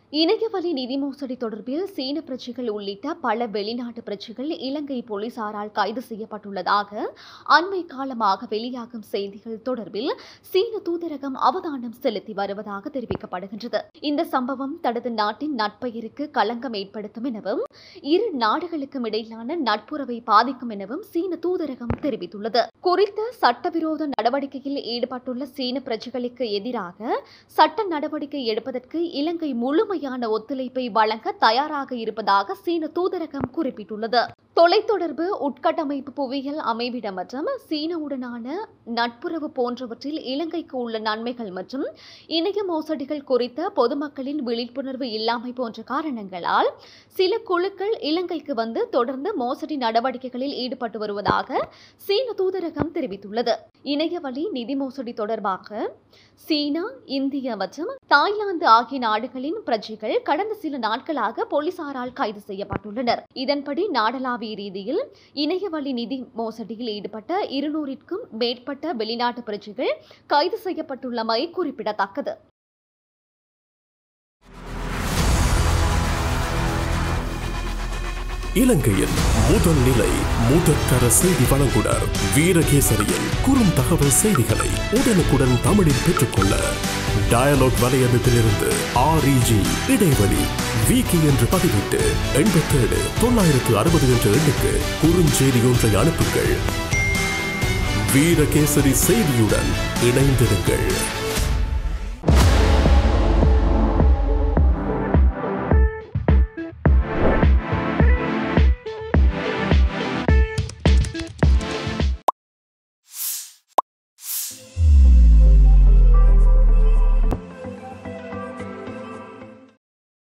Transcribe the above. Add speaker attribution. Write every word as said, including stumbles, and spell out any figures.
Speaker 1: இணையவழி நிதி மோசடி தொடர்பில் சீன பிரஜைகள் உள்ளிட்ட பல வெளிநாட்டு பிரஜைகள் இலங்கை போலீசாரால் கைது செய்யப்பட்டுள்ளதாக அண்மை காலமாக வெளியாகும் செய்திகள் தொடர்பில் சீன தூதரகம் அவதானம் செலுத்தி வருவதாக தெரிவிக்கப்படுகின்றது. இந்த சம்பவம் தனது நாட்டின் நட்பெயருக்கு களங்கம் ஏற்படுத்தும் எனவும் இரு நாடுகளுக்கும் இடையிலான நட்புறவை பாதிக்கும் எனவும் சீன தூதரகம் தெரிவித்துள்ளது. குறித்த சட்டவிரோத நடவடிக்கையில் ஈடுபட்டுள்ள சீன பிரஜைகளுக்கு எதிராக சட்ட நடவடிக்கை எடுப்பதற்கு இலங்கை முழுமை ஒத்துழைப்பை வழங்க தயாராக இருப்பதாக சீன தூதரகம் குறிப்பிட்டுள்ளது. தொலைத்தொடர்பு, உட்கட்டமைப்பு, புவியியல் அமைவிடம் மற்றும் சீனாவுடனான நட்புறவு போன்றவற்றில் இலங்கைக்கு உள்ள நன்மைகள் மற்றும் இணைய மோசடிகள் குறித்த பொதுமக்களின் விழிப்புணர்வு இல்லாமை போன்ற காரணங்களால் சில குழுக்கள் இலங்கைக்கு வந்து தொடர்ந்து மோசடி நடவடிக்கைகளில் ஈடுபட்டு வருவதாக சீன தூதரகம் தெரிவித்துள்ளது. இணையவழி நிதி மோசடி தொடர்பாக சீனா, இந்தியா மற்றும் தாய்லாந்து ஆகிய நாடுகளின் பிரஜைகள் கடந்த சில நாட்களாக போலீசாரால் கைது செய்யப்பட்டுள்ளனர். இதன்படி நாடளாவிய ரீதியில் இணையவழி நிதி மோசடியில் ஈடுபட்ட இருநூறுக்கும் மேற்பட்ட வெளிநாட்டு பிரஜைகள் கைது செய்யப்பட்டுள்ளமை குறிப்பிடத்தக்கது.
Speaker 2: இலங்கையின் முதல் நிலை முதற்கர செய்தி வழங்குனர் வீரகேசரியின் குறும் தகவல் செய்திகளை உடனுக்குடன் தமிழில் பெற்றுக்கொள்ள டயலாக் வலையமைப்பிலிருந்து ஆர்இஜி இடைவெளி வீக்கி என்று பதிவிட்டு எண்பத்தேழு தொள்ளாயிரத்து அறுபது என்ற எண்ணுக்கு குறுஞ்செய்தி ஒன்றை அனுப்புங்கள். வீரகேசரி செய்தியுடன் இணைந்திருங்கள்.